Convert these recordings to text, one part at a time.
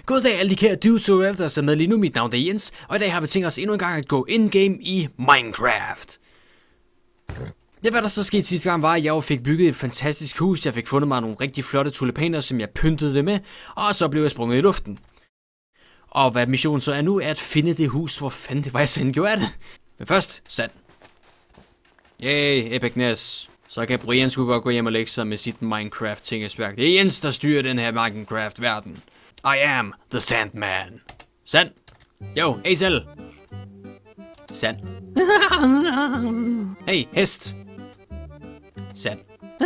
Goddag alle de kære dudes og der er med lige nu. Mit navn er Jens, og i dag har vi tænkt os endnu en gang at gå in-game i Minecraft. Det hvad der så skete sidste gang var, at jeg fik bygget et fantastisk hus. Jeg fik fundet mig nogle rigtig flotte tulipaner, som jeg pyntede det med, og så blev jeg sprunget i luften. Og hvad missionen så er nu, er at finde det hus, hvor fanden det var jeg selv gjorde af det. Men først, sand. Yay, epicness. Så kan Brian sgu godt gå hjem og lægge sig med sit Minecraft-tingesværk. Det er Jens, der styrer den her Minecraft-verden. I am the Sandman. Sand. Jo, hey selv. Sand. Hey, hest. Sand.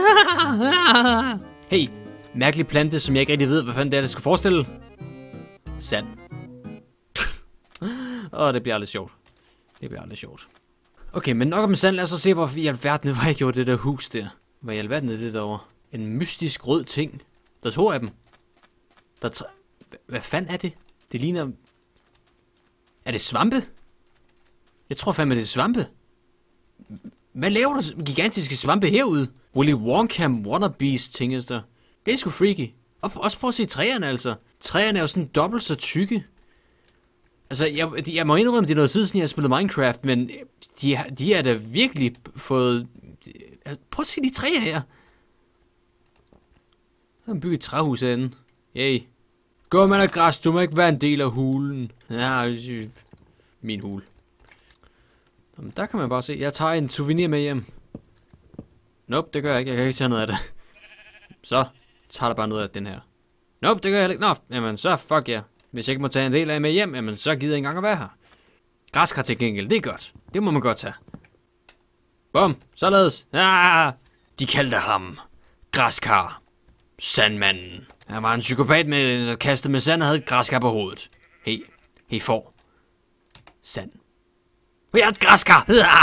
Hey, mærkelig plante, som jeg ikke rigtig ved, hvad fanden det er, det skal forestille. Sand. Det bliver aldrig sjovt. Det bliver aldrig sjovt. Okay, men nok om sand. Lad os så se, hvor i alverden var jeg gjorde det der hus der. Hvad i alverden er det derovre? En mystisk rød ting. Der er 2 af dem. Hvad fanden er det? Det ligner... Er det svampe? Jeg tror fandme, det er svampe. Hvad laver der gigantiske svampe herude? Willy Wonka wannabes tinges der. Det er sgu freaky. Og også prøv at se træerne altså. Træerne er jo sådan dobbelt så tykke. Altså, jeg må indrømme, det er noget siden, jeg har spillet Minecraft, men de er da virkelig fået... Prøv at se de træer her. Jeg har bygget et træhus herinde. Yay. Gå med af græs, du må ikke være en del af hulen. Ja, min hul. Jamen, der kan man bare se. Jeg tager en souvenir med hjem. Nope, det gør jeg ikke. Jeg kan ikke tage noget af det. Så tager der bare noget af den her. Nope, det gør jeg ikke. Nå, jamen så fuck ja. Hvis jeg ikke må tage en del af med hjem, jamen så gider jeg ikke engang at være her. Græskar til gengæld, det er godt. Det må man godt tage. Bum, således. Ah! De kaldte ham Græskar. Sandmanden. Han var en psykopat med kastet med sand og havde et græskar på hovedet. Hey får. Sand. Vi har et græskar.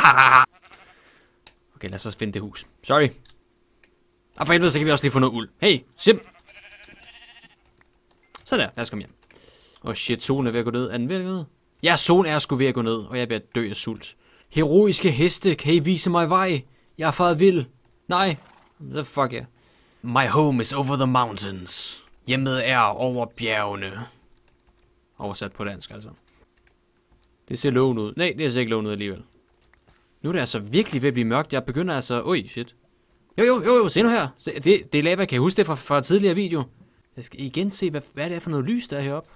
Okay, lad os finde det hus. Sorry. Og for helvede, så kan vi også lige få noget uld. Hey, sim. Så der, lad os komme hjem. Shit, solen er ved at gå ned. Er den ved at gå ned? Ja, solen er sgu ved at gå ned, og jeg er ved at dø af sult. Heroiske heste, kan I vise mig vej? Jeg er faret vild. Nej. Så fuck ja. My home is over the mountains. Hjemmet er over bjergene. Oversat på dansk, altså. Det ser lovende ud. Nej, det ser ikke lovende ud alligevel. Nu er det altså virkelig ved at blive mørkt. Jeg begynder altså... Oj, shit. Jo, se nu her. Det er lava, kan jeg huske det fra tidligere video. Jeg skal igen se, hvad det er for noget lys, der er heroppe.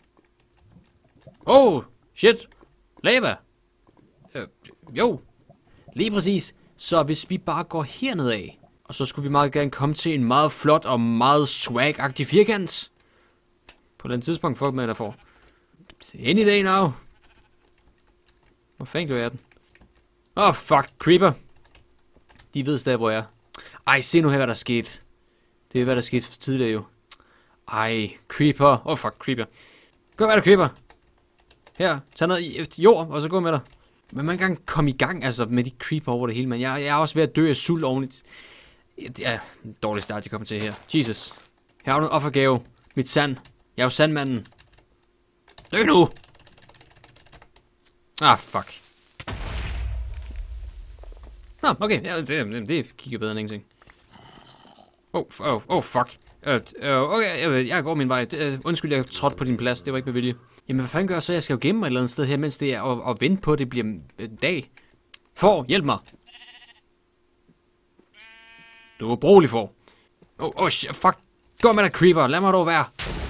Shit. Lava. Jo. Lige præcis. Så hvis vi bare går herned af, og så skulle vi meget gerne komme til en meget flot og meget swag-agtig firkant. På den tidspunkt, fuck med, der får. Any day now. Hvor fanden gør jeg den? Fuck, creeper. De ved stadig, hvor jeg er. Ej, se nu her, hvad der skete. Det er, hvad der skete tidligere jo. Ej, creeper. Fuck, creeper. Gå med dig, creeper. Her, tag noget jord, og så gå med dig. Men man kan komme i gang, altså, med de creeper over det hele, men jeg er også ved at dø af sult ovenligt. Ja, dårlig start, jeg kommer til her. Jesus. Her har du en offergave. Mit sand. Jeg er jo sandmanden. Dø nu! Fuck. Okay. Ja, det kigger bedre end ingenting. Fuck. Okay, jeg går min vej. Undskyld, jeg trådte på din plads. Det var ikke med vilje. Jamen, hvad fanden gør jeg så? Jeg skal jo gemme mig et eller andet sted her, mens det er og vente på, at det bliver dag. Hjælp mig. Du er brugelig for. Shit, fuck. Gå med dig, creeper. Lad mig dog være.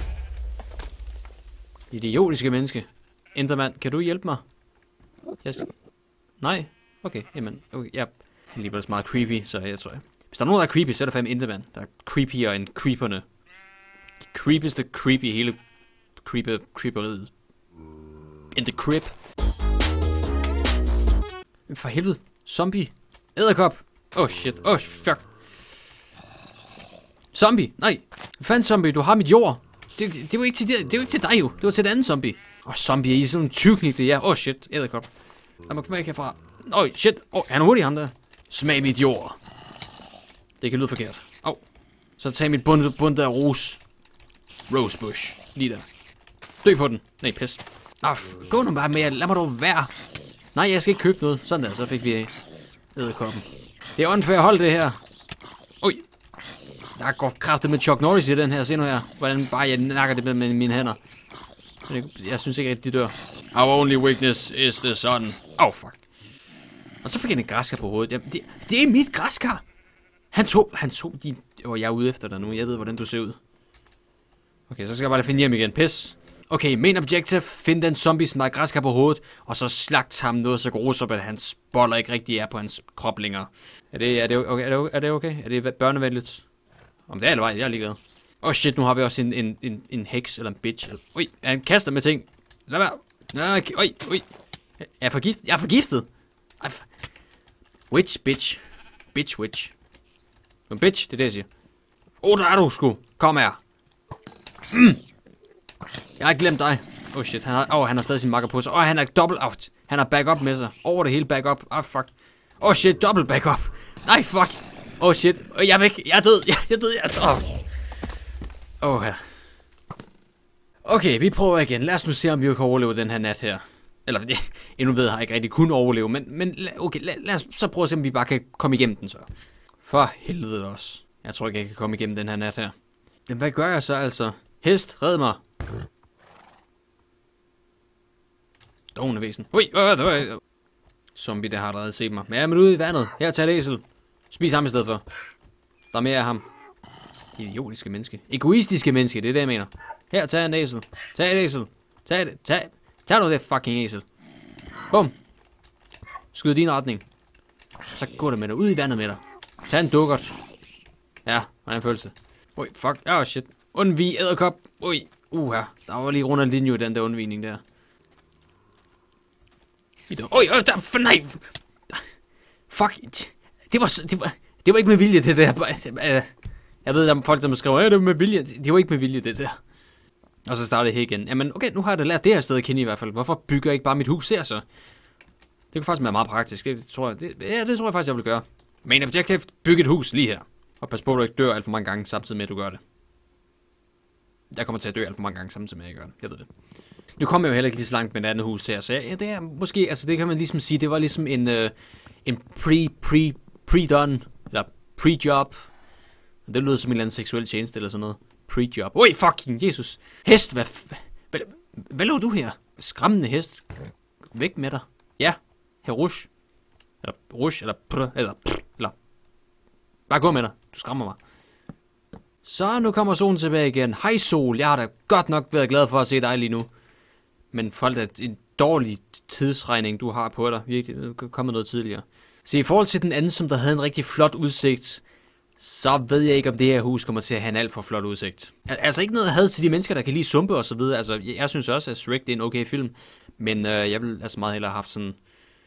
Idiotiske menneske. Endermand, kan du hjælpe mig? Yes. Nej? Okay, jamen. Okay, jeg er alligevel så meget creepy, så jeg tror... Hvis der er nogen, der er creepy, så er der fandme Endermand. Der er creepier end creeperne. De creepeste creepy hele creeperiet. In the crib. For helvede. Zombie. Edderkop. Shit. Fuck. Zombie. Nej. Hvad fanden zombie? Du har mit jord. Det var ikke til det var ikke til dig jo. Det var til den anden zombie. Zombie er i sådan en tykning det er. Shit. Edderkop. Lad mig komme væk herfra. Shit. Han er hurtig ham der. Smag mit jord. Det kan lyde forkert. Så tag mit bund af rosebush. Lige der. Dø på den. Nej, pis. Gå nu bare med. Lad mig dog være. Nej, jeg skal ikke købe noget. Sådan der, så fik vi edderkoppen. Det er unfair hold det her. Der går kraftigt med Chuck Norris i den her. Se nu her, hvordan bare jeg nakker det med mine hænder. Jeg synes ikke rigtig, de dør. Our only weakness is the sun. Oh, fuck. Og så fik han et græskar på hovedet. Jamen, det er mit græskar. Han tog de... jeg er ude efter dig nu. Jeg ved, hvordan du ser ud. Okay, så skal jeg bare finde hjem igen. Pis. Okay, main objective. Find den zombie, som har græskar på hovedet. Og så slagt ham noget så grusomt, at hans boller ikke rigtig er på hans krop længere. Er det okay? Er det børnevenligt? Om det er eller vej, jeg er ligeglad. Shit, nu har vi også en heks eller en bitch. Ui, han kaster med ting. Lad være. Ui. Jeg er forgiftet. Witch, bitch. Bitch, witch. En bitch, det er det, jeg siger. Der er du sgu. Kom her. Jeg har ikke glemt dig. Shit, han har stadig sin makker på sig. Han er dobbelt out. Han har backup med sig. Over det hele backup. Fuck. Shit, dobbelt backup. Nej, fuck. Shit. Jeg er væk. Jeg er død. Jeg er død. Her. Okay, vi prøver igen. Lad os nu se, om vi kan overleve den her nat her. Eller, endnu ved jeg ikke rigtig kun overleve. Men okay, lad os så prøve at se, om vi bare kan komme igennem den så. For helvede også. Jeg tror ikke, jeg kan komme igennem den her nat her. Men hvad gør jeg så altså? Hest, red mig. Dovne væsen. Zombie, der har allerede set mig. Men jeg er med ude i vandet. Her, tag et æsel. Spis ham i stedet for. Der er mere af ham. Idiotiske menneske. Egoistiske menneske, det er det, jeg mener. Her, tag en æsel. Tag et æsel. Tag nu det fucking æsel. Bum. Skyd din retning. Så går det med dig. Ud i vandet med dig. Tag en dukkert. Ja, hvordan føles det? Fuck. Shit. Undvig edderkop. Der var lige rundt af linje i den der undvigning der. Nej. Fuck. Det var ikke med vilje, det der. Jeg ved, der er folk, der skriver, det var med vilje. Det var ikke med vilje, det der. Og så startede jeg igen. Jamen, okay, nu har jeg da lært det her sted at kende i hvert fald. Hvorfor bygger jeg ikke bare mit hus der, så? Det kunne faktisk være meget praktisk. Det tror jeg faktisk, jeg vil gøre. Main objective, byg et hus lige her. Og pas på, at du ikke dør alt for mange gange, samtidig med, at du gør det. Jeg kommer til at dø alt for mange gange, samtidig med, at jeg gør det. Jeg ved det. Nu kommer jeg jo heller ikke lige så langt med et andet hus her, så det er måske, altså det kan man ligesom sige, det var ligesom en pre-done, eller pre-job. Det lyder som en eller anden seksuel tjeneste eller sådan noget. Pre-job. Fucking Jesus. Hest, hvad laver du her? Skræmmende hest. Væk med dig. Ja, her rush. Eller bare gå med dig. Du skræmmer mig. Så nu kommer solen tilbage igen. Hej sol, jeg har da godt nok været glad for at se dig lige nu. Men folk er en dårlig tidsregning, du har på dig. Virkelig, kommet noget tidligere. Så i forhold til den anden, som der havde en rigtig flot udsigt, så ved jeg ikke, om det her hus kommer til at have en alt for flot udsigt. Altså ikke noget had til de mennesker, der kan lide sumpe og så videre. Altså, jeg synes også, at Shrek det er en okay film. Men jeg vil altså meget hellere have haft sådan...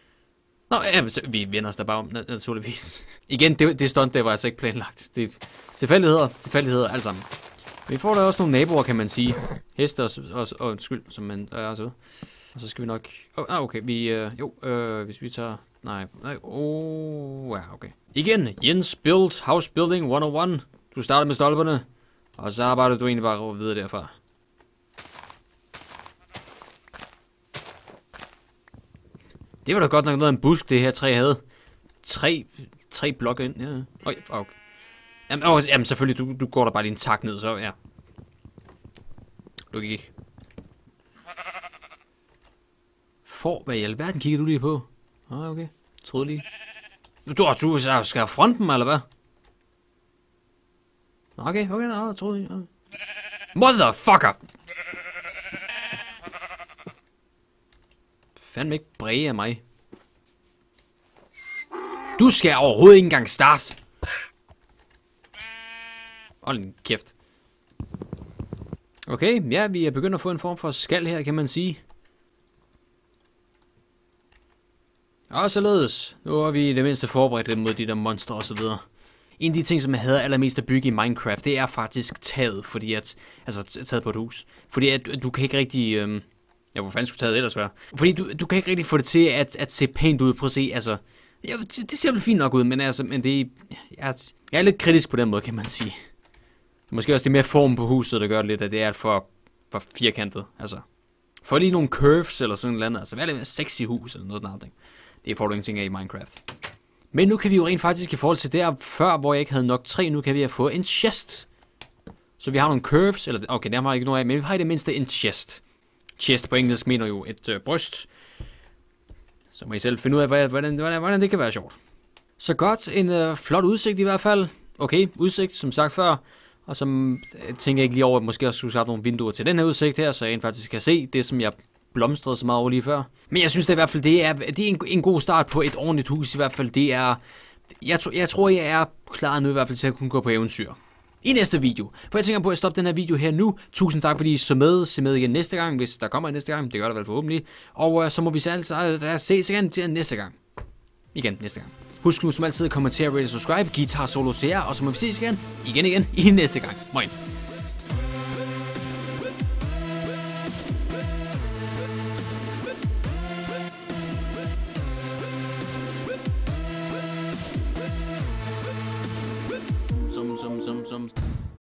vi vender os da bare om, naturligvis. Igen, det stunt, der var altså ikke planlagt. Det er tilfældigheder, alt sammen. Vi får da også nogle naboer, kan man sige. Hester og undskyld, som man... altså. Og så skal vi nok... okay, hvis vi tager... Nej, ja, okay. Igen, Jens Build House Building 101. Du starter med stolperne, og så arbejder du egentlig bare videre derfra. Det var da godt nok noget af en busk, det her træ havde. Tre blokke ind, ja. Okay. Jamen selvfølgelig, du går der bare lige en tak ned, så ja. Du gik. Hvad i alverden kigger du lige på? Okay. Troede lige. Du skal fronten mig, eller hvad? Okay, troede lige. Motherfucker! Fandme ikke bræge af mig. Du skal overhovedet ikke engang starte. Hold en kæft. Okay, ja, vi er begyndt at få en form for skal her, kan man sige. Og således, nu har vi i det mindste forberedt lidt mod de der monstre og så videre. En af de ting, som jeg hader allermest at bygge i Minecraft, det er faktisk taget, fordi at, altså taget på et hus. Fordi at du kan ikke rigtig, ja, hvor fanden skulle taget ellers være? Fordi du kan ikke rigtig få det til at se pænt ud, prøv at se, altså, ja, det ser vel fint nok ud, men altså, jeg er lidt kritisk på den måde, kan man sige. Måske også det mere form på huset, der gør det lidt, at det er for firkantet, altså. For lige nogle curves eller sådan noget andet, altså, hvad er det med sexy hus eller noget andet, det får du ingenting af i Minecraft. Men nu kan vi jo rent faktisk i forhold til der før, hvor jeg ikke havde nok træ, nu kan vi have fået en chest. Så vi har nogle curves, eller okay, der har jeg ikke noget af, men vi har i det mindste en chest. chest på engelsk mener jo et bryst. Så må I selv finde ud af, hvordan det kan være sjovt. Så godt, en flot udsigt i hvert fald. Okay, udsigt, som sagt før. Og så tænker jeg ikke lige over, at måske også skulle have nogle vinduer til den her udsigt her, så jeg faktisk kan se det, som jeg blomstrede så meget over lige før. Men jeg synes det i hvert fald, det er en god start på et ordentligt hus i hvert fald. Det er, jeg tror, jeg er klar nu i hvert fald til at kunne gå på eventyr. I næste video. For jeg tænker på at stoppe den her video her nu. Tusind tak fordi I så med. Se med igen næste gang, hvis der kommer en næste gang. Det gør der vel forhåbentlig. Og så må vi ses igen til næste gang. Igen næste gang. Husk nu som altid at kommentere, rate og subscribe. Guitar Solo til jer. Og så må vi ses igen i næste gang. Moin.